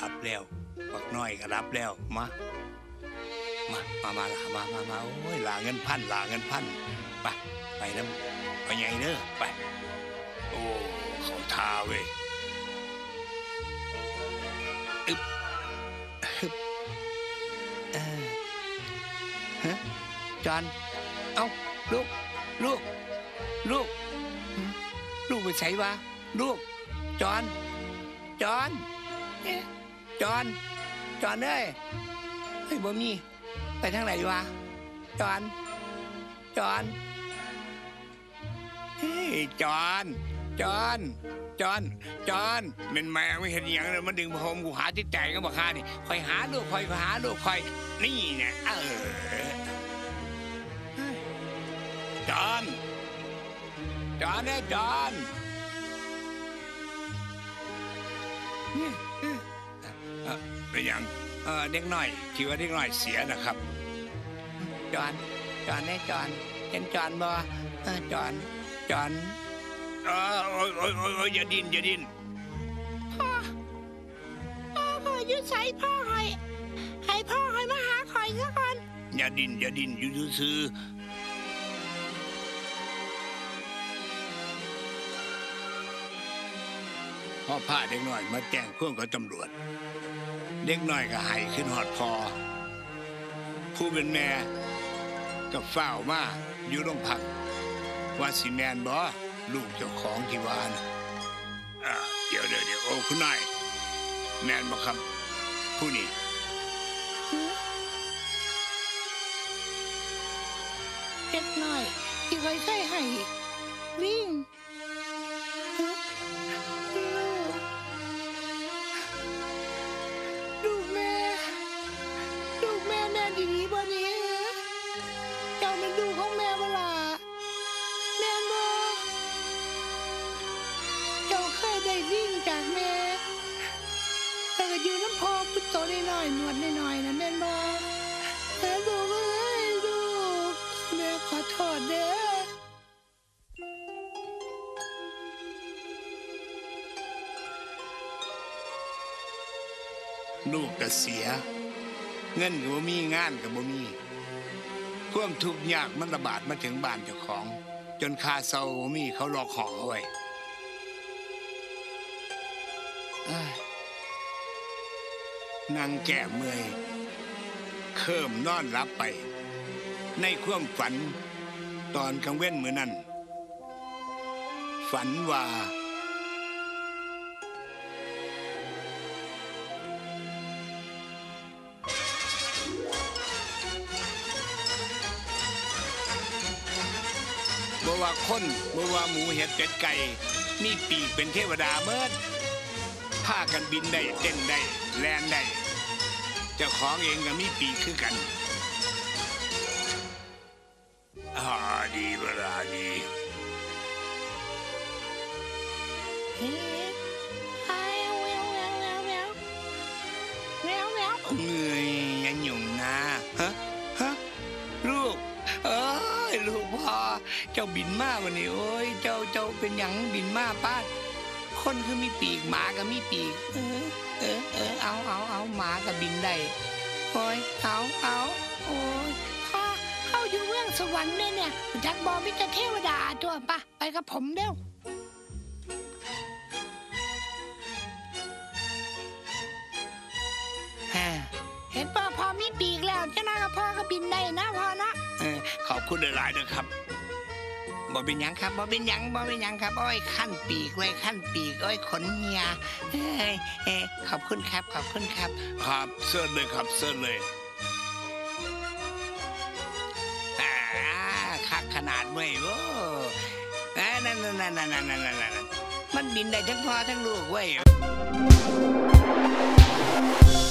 รับแล้วบักน้อยก็รับแล้วมาโอ้ยลาเงินพันไปน้ำไปไงเด้อไปโอ้เขาทาเว้ยอึบฮะจอนเอ้าลูกไปใส่วะลูกจอนเอ้ยเฮ้ยบ่มีไปทางไหนวะจอนเฮ้ยจอนเป็นแมวไม่เห็นอย่างเลยมันดึงผมกูหาจิตใจก็บอกข้านี่คอยหาลูกคอยนี่เนี่ยจอนเป็นอย่างเด็กน้อยคิดว่าเด็กน้อยเสียนะครับจอนเห็นจอนบ่จอนโอ้ยอย่าดิ้นพ่อยืดใส่พ่อให้พ่อมาหาคอยซะก่อนอย่าดิ้นอยู่ซื่อพ่อพาเด็กน้อยมาแจ้งเพื่อนกับตำรวจเด็กน้อยก็ให้ขึ้นหอดพอผู้เป็นแม่ก็เฝ้ามาอยู่โรงพักว่าสิแมนบ่ลูกเจ้าของที่ว่านะเดี๋ยวโอ้คุณนายแมนบ่ครับผู้นี้เด็กน้อยที่คอยใส่ให้วิ่งลูกแม่แน่ดีบ่นี้เจ้าเป็นลูกของแม่บ่ล่ะแม่บ่เจ้าเคยได้วิ่งจากแม่แล้วก็อยู่น้ำพอพุทโตน้อยๆหนวดน้อยๆนะแม่บ่แต่ลูกลูกแม่ขอโทษเด้อลูกก็เสียเงินก็บ่มีงานก็บ่มีความทุกข์ยากมันระบาดมาถึงบ้านเจ้าของจนคาเซาบ่มีเขาล็อกห้องเอาไว้นั่งแก้เมื่อยเคิ่มนอนหลับไปในความฝันตอนกลางเว้นมื้อนั้นฝันว่าบ่ว่าคนบ่ว่าหมูเห็ดเป็ดไก่มีปีกเป็นเทวดาเมิดพากันบินได้เต้นได้แล่นได้เจ้าของเองก็มีปีกคือกันดีเวลาดีเฮ้ยแววเหนื่อยยังหยุ่งนะฮะลูกลูกพ่อเจ้าบินมาวันนี้โอ้ยเจ้าเป็นหยังบินมาป้าคนคือมีปีกหมาก็มีปีกเอาหมาก็บินได้โอ้ยเอาโอ้ยพ่อเข้าอยู่เมืองสวรรค์เนี่ยจักบอมิตรเทวดาตัวปะไปกับผมเร็วเห็นพ่อมีปีกแล้วเจ้าน้ากับพ่อก็บินได้นะพ่อนะขอบคุณหลายๆนะครับบ่เป็นหยังครับโอ้ยขั้นปีกไว้ขั้นปีกโอ้ยขนเหี่ยขอบคุณครับครับเสิร์ฟเลยครับเสิร์ฟเลยคักขนาดเว้ยโว้นั่นมันบินได้ทั้งพ่อทั้งลูกเว้ย